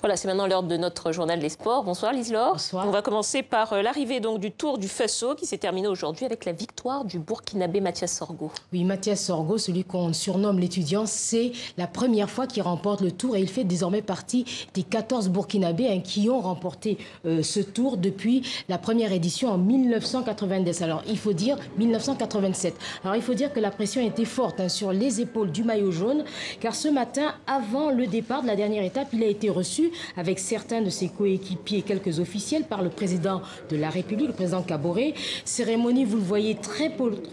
Voilà, c'est maintenant l'heure de notre journal des sports. Bonsoir Lise-Laure. Bonsoir. On va commencer par l'arrivée du Tour du Faso qui s'est terminé aujourd'hui avec la victoire du Burkinabé Mathias Sorgo. Oui, Mathias Sorgo, celui qu'on surnomme l'étudiant, c'est la première fois qu'il remporte le Tour et il fait désormais partie des 14 Burkinabés qui ont remporté ce Tour depuis la première édition en 1990. Alors, il faut dire 1987. Alors, il faut dire que la pression était forte sur les épaules du maillot jaune car ce matin, avant le départ de la dernière étape, il a été reçu avec certains de ses coéquipiers et quelques officiels par le président de la République, le président Kaboré. Cérémonie, vous le voyez, très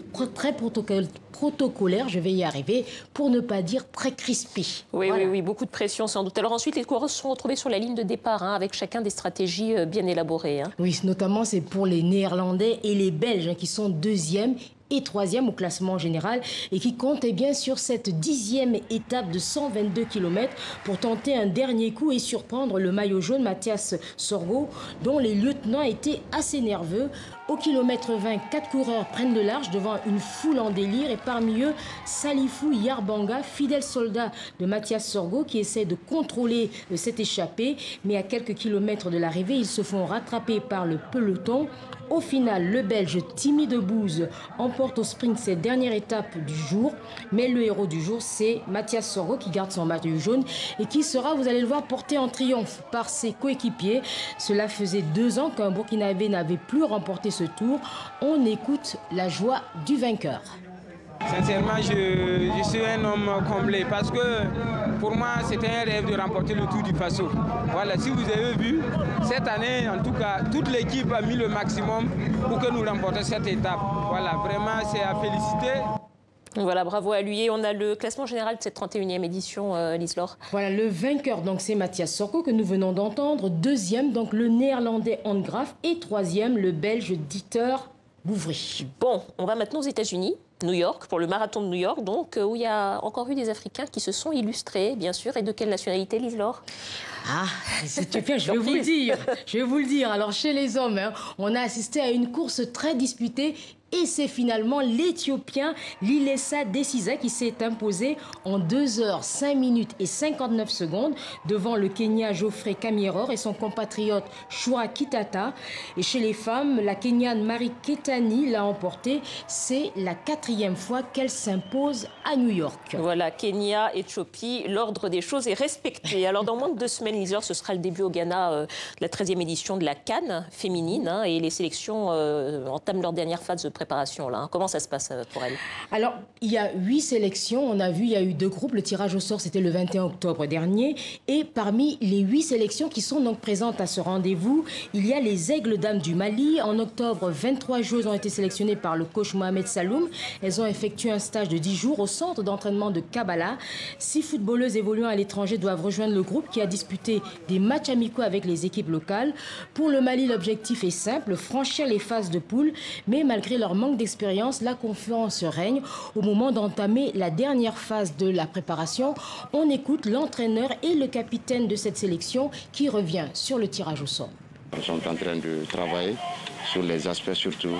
protocolaire, je vais y arriver, pour ne pas dire très crispée. Oui, voilà. oui, beaucoup de pression sans doute. Alors ensuite, les coureurs se sont retrouvés sur la ligne de départ avec chacun des stratégies bien élaborées. Oui, notamment c'est pour les Néerlandais et les Belges qui sont deuxième et troisième au classement général et qui comptent bien sur cette 10e étape de 122 km pour tenter un dernier coup et surprendre le maillot jaune Mathias Sorgo dont les lieutenants étaient assez nerveux. Au kilomètre 20, 4 coureurs prennent le large devant une foule en délire et parmi eux Salifou Yarbanga, fidèle soldat de Mathias Sorgo qui essaie de contrôler cette échappée, mais à quelques kilomètres de l'arrivée, ils se font rattraper par le peloton. Au final, le Belge Timmy Debouze emporte au sprint cette dernière étape du jour. Mais le héros du jour, c'est Mathias Sorgo qui garde son maillot jaune et qui sera, vous allez le voir, porté en triomphe par ses coéquipiers. Cela faisait 2 ans qu'un Burkinabé n'avait plus remporté ce tour. On écoute la joie du vainqueur. Sincèrement, je suis un homme comblé parce que pour moi, c'était un rêve de remporter le Tour du Faso. Voilà, si vous avez vu, cette année, en tout cas, toute l'équipe a mis le maximum pour que nous remportions cette étape. Voilà, vraiment, c'est à féliciter. Voilà, bravo à lui. Et on a le classement général de cette 31e édition, Lise-Laure. Voilà, le vainqueur, donc c'est Mathias Sorgo que nous venons d'entendre. Deuxième, donc le néerlandais Angraaf. Et troisième, le belge Dieter Bouvry. Bon, on va maintenant aux États-Unis. New York, pour le marathon de New York, donc, où il y a encore eu des Africains qui se sont illustrés, bien sûr. Et de quelle nationalité, Lise-Laure? Ah, c'est bien, je vais vous le dire. Je vais vous le dire. Alors, chez les hommes, on a assisté à une course très disputée. Et c'est finalement l'Éthiopien Lilesa Desisa qui s'est imposé en 2 heures, 5 minutes et 59 secondes devant le Kenya Geoffrey Kamieror et son compatriote Shura Kitata. Et chez les femmes, la Kenyane Marie Ketani l'a emporté. C'est la 4e fois qu'elle s'impose à New York. Voilà, Kenya, Éthiopie, l'ordre des choses est respecté. Alors dans moins de 2 semaines, Lise-Laure, ce sera le début au Ghana de la 13e édition de la CAN féminine. Et les sélections entament leur dernière phase de préparation. Là. Comment ça se passe pour elle? Alors, il y a 8 sélections. On a vu, il y a eu 2 groupes. Le tirage au sort, c'était le 21 octobre dernier. Et parmi les 8 sélections qui sont donc présentes à ce rendez-vous, il y a les Aigles Dames du Mali. En octobre, 23 joueuses ont été sélectionnées par le coach Mohamed Saloum. Elles ont effectué un stage de 10 jours au centre d'entraînement de Kabbalah. 6 footballeuses évoluant à l'étranger doivent rejoindre le groupe qui a disputé des matchs amicaux avec les équipes locales. Pour le Mali, l'objectif est simple, franchir les phases de poule. Mais malgré leur manque d'expérience, la confiance règne. Au moment d'entamer la dernière phase de la préparation, on écoute l'entraîneur et le capitaine de cette sélection qui revient sur le tirage au sort. Nous sommes en train de travailler sur les aspects surtout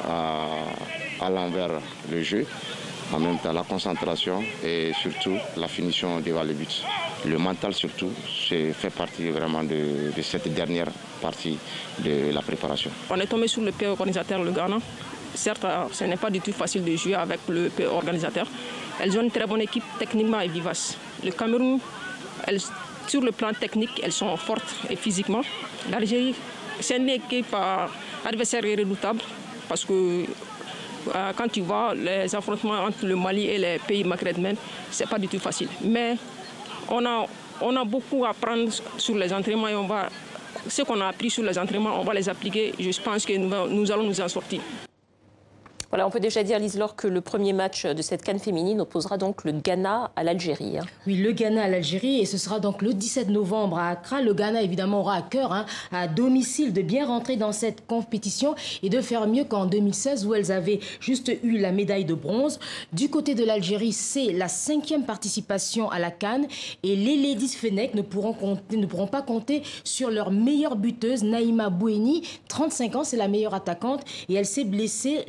à l'envers le jeu, en même temps la concentration et surtout la finition devant le but. Le mental surtout, fait partie vraiment de cette dernière partie de la préparation. On est tombé sur le pays organisateur, le Ghana. Certes, ce n'est pas du tout facile de jouer avec le pays organisateur. Elles ont une très bonne équipe techniquement et vivace. Le Cameroun, sur le plan technique, elles sont fortes et physiquement. L'Algérie, c'est une équipe adversaire redoutable parce que quand tu vois les affrontements entre le Mali et les pays maghrébins, ce n'est pas du tout facile. Mais on a beaucoup à apprendre sur les entraînements et ce qu'on a appris sur les entraînements, on va les appliquer. Je pense que nous allons nous en sortir. Voilà, on peut déjà dire, Lise-Laure, que le premier match de cette CAN féminine opposera donc le Ghana à l'Algérie. Oui, le Ghana à l'Algérie, et ce sera donc le 17 novembre à Accra. Le Ghana, évidemment, aura à cœur, à domicile, de bien rentrer dans cette compétition et de faire mieux qu'en 2016, où elles avaient juste eu la médaille de bronze. Du côté de l'Algérie, c'est la 5e participation à la CAN, et les Ladies Fennec ne pourront pas compter sur leur meilleure buteuse, Naïma Boueni. 35 ans, c'est la meilleure attaquante, et elle s'est blessée lors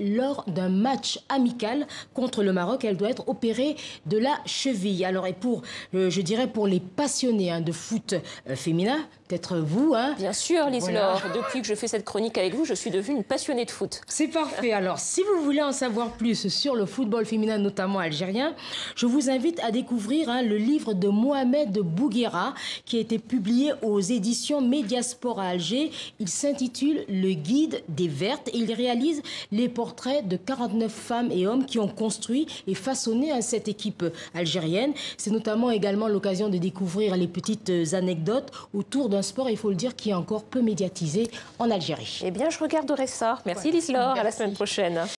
d'un match amical contre le Maroc. Elle doit être opérée de la cheville. Alors, et pour, je dirais, pour les passionnés de foot féminin, peut-être vous. Bien sûr, Lise-Laure. Depuis que je fais cette chronique avec vous, je suis devenue une passionnée de foot. C'est parfait. Alors, si vous voulez en savoir plus sur le football féminin, notamment algérien, je vous invite à découvrir le livre de Mohamed Bouguera qui a été publié aux éditions Mediasport à Alger. Il s'intitule « Le guide des Vertes » et il réalise les portraits de 49 femmes et hommes qui ont construit et façonné cette équipe algérienne. C'est notamment également l'occasion de découvrir les petites anecdotes autour d'un sport, il faut le dire, qui est encore peu médiatisé en Algérie. Eh bien, je regarderai ça. Merci Lise-Laure. À la semaine prochaine.